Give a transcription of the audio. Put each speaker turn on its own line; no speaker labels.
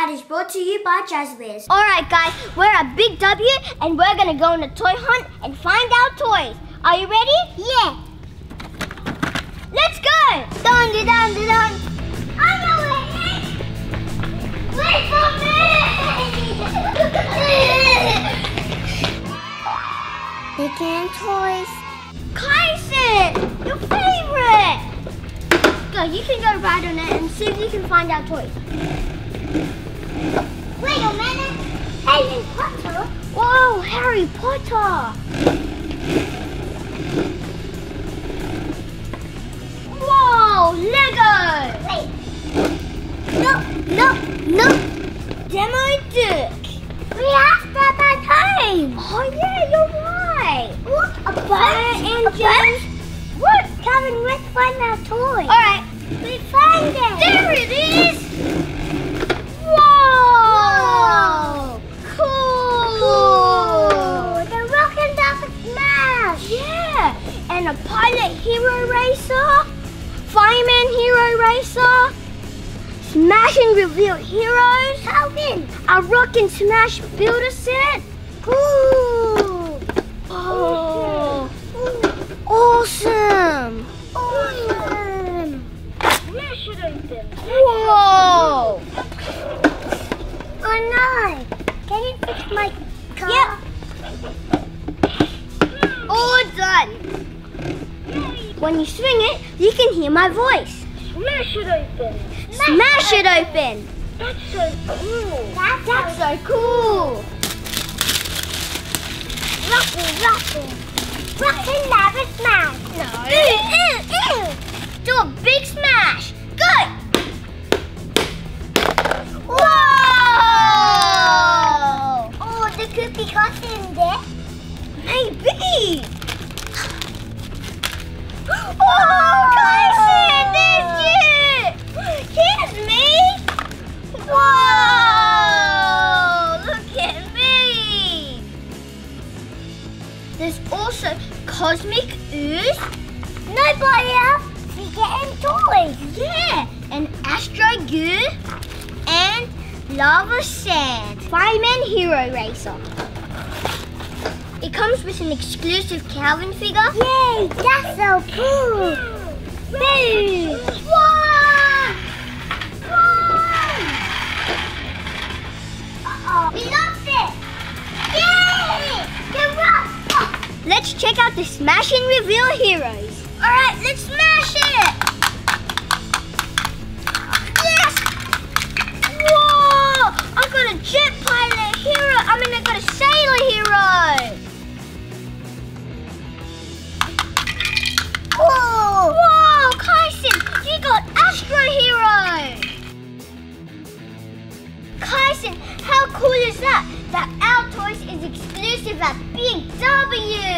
ad is brought to you by Jazwares.
Alright guys, we're at Big W and we're gonna go on a toy hunt and find our toys. Are you ready?
Yeah.
Let's go! Dun dun dun dun.
I know it is. Wait for me! Big and toys.
Kyson, your favorite! Go, you can go ride on it and see if you can find our toys.
Wait a minute. Harry Potter?
Whoa, Harry Potter! Whoa, Lego!
Wait. No.
Demo Duke!
We have that at home.
Oh yeah, you're right!
Look, a
Fire engines!
What? Kevin, let's find our toy.
Alright,
We found it.
there it is! Whoa! Cool!
The rocket duck smash.
Yeah! And a pilot hero racer, fireman hero racer, smash and reveal heroes,
Calvin.
a rock and smash builder set.
Cool.
Oh, awesome!
Awesome.
Smash it open. Whoa!
Oh no. Can you fix my car?
Yep. All done. When you swing it, you can hear my voice.
Smash it open.
Smash it open.
That's so cool.
That's so cool.
Rocket never smash.
No. Do a big smash. Go. Whoa!
Oh, there could be coffee in there.
Maybe. Oh, Kyson, there's you. Here's me. Whoa! Look at me. There's also Cosmic Ooze.
Nobody else is getting toys.
Yeah, and Astro Goo and Lava Sand. Fireman Hero Racer. It comes with an exclusive Calvin figure.
Yay, that's so cool.
Boo!
We lost it. Yay! You're right.
Let's check out the Smash and Reveal heroes. Alright, let's smash it! Yes! Whoa! I got a jet pilot hero. I got a sailor hero.
Whoa!
Whoa, Kyson, you got Astro Hero! Kyson, how cool is that? That our toys is exclusive at Big W!